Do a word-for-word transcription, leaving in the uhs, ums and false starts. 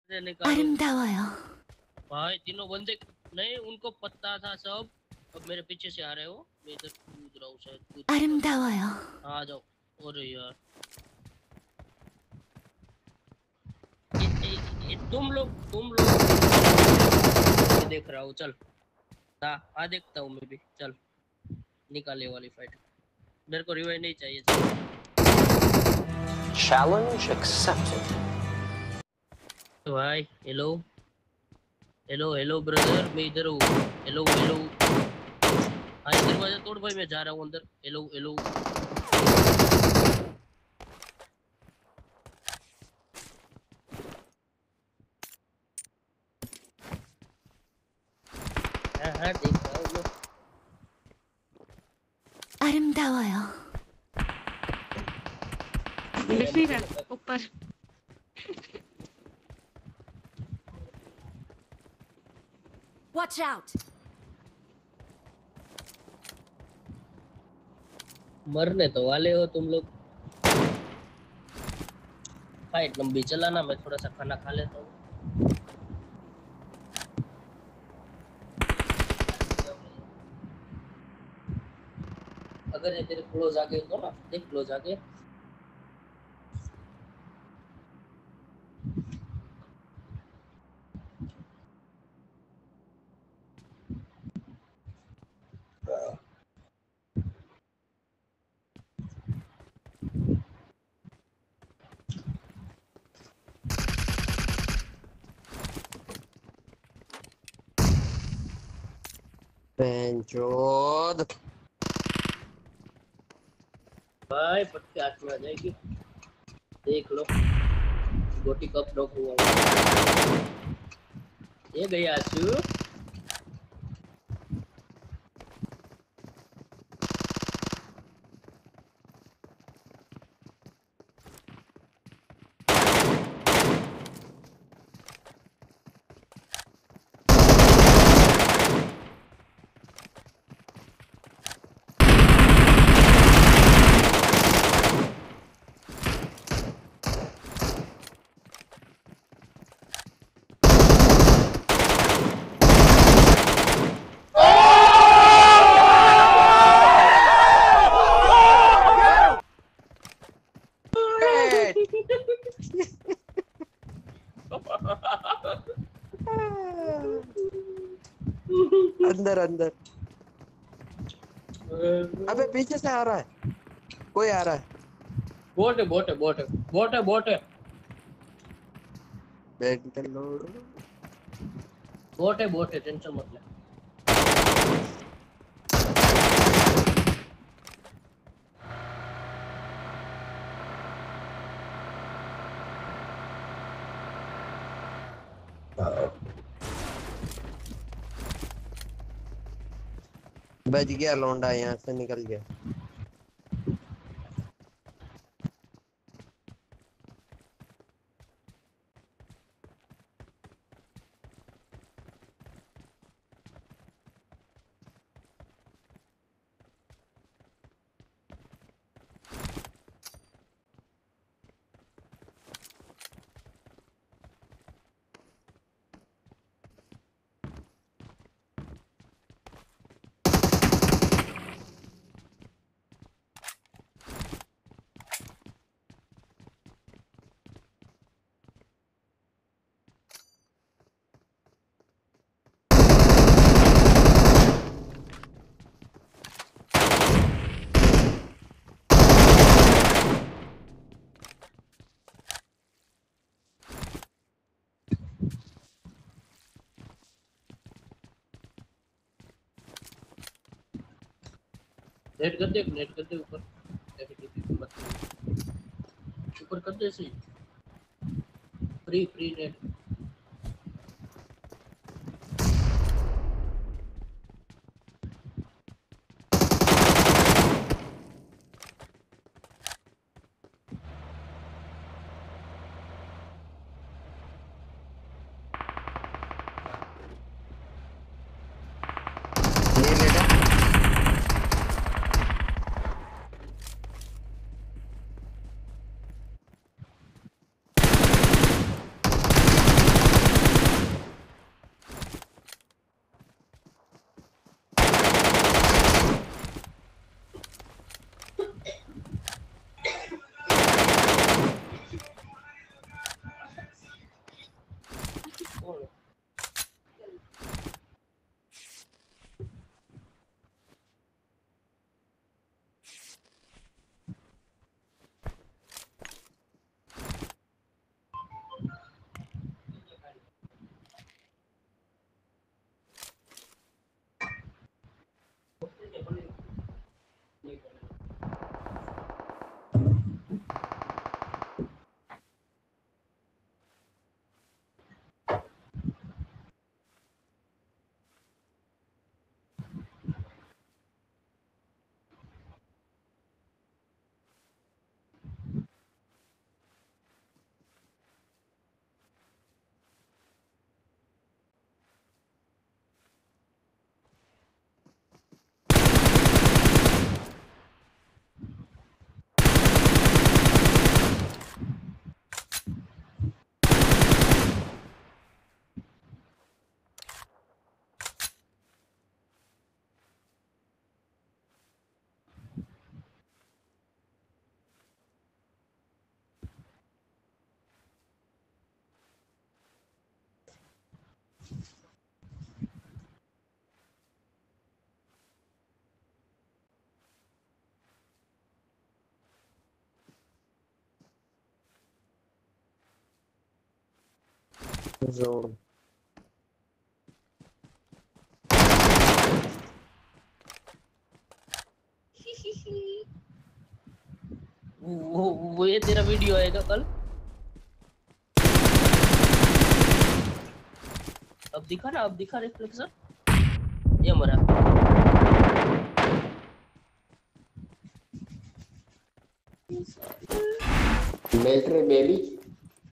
निकालो 아름다워요. भाई तीनों बंदे नहीं उनको पता था सब। अब मेरे पीछे से आ रहे हो, मैं इधर कूद रहा हूँ शायद कूद 아름다워요. आ जाओ। अरे यार ये, ये, ये, तुम लोग तुम लोग देख रहा हूँ। चल आ, आ देखता हूँ मैं भी। चल निकाले वाली फाइट। मेरे को रिवाइव नहीं चाहिए। Challenge accepted. तो भाई हेलो हेलो हेलो ब्रदर, मैं इधर हूँ। हेलो हेलो हाँ दरवाजा तोड़ भाई, मैं जा रहा हूँ अंदर। हेलो हेलो हाँ हाँ देख रहा हूँ मैं। 아름다워요. दिखेगा ऊपर। Watch out. मरने तो वाले हो तुम लोग। फाइट लंबी चलाना, मैं थोड़ा सा खाना खा लेता हूँ। अगर ये तेरे क्लोज आगे तो ना देख, क्लोज आगे बेंचोद भाई पट्टी हाथ में आ जाएगी। देख लो गोटी कब ड्रॉप हुआ। ये गया आशु। अंदर अंदर। अबे पीछे से आ रहा है, कोई आ रहा है। बोट है बोट है बोट है बोट है बोट है बोट है बोट है, टेंशन मत ले। बच गया लौंडा, यहाँ से निकल गया। नेट कर दे, नेट कर दे ऊपर ऊपर कर दे सही। Free free net. जोन वो वो वो ये तेरा वीडियो आएगा कल। अब दिखा ना, अब दिखा रिफ्लेक्शन। ये मरा। Military baby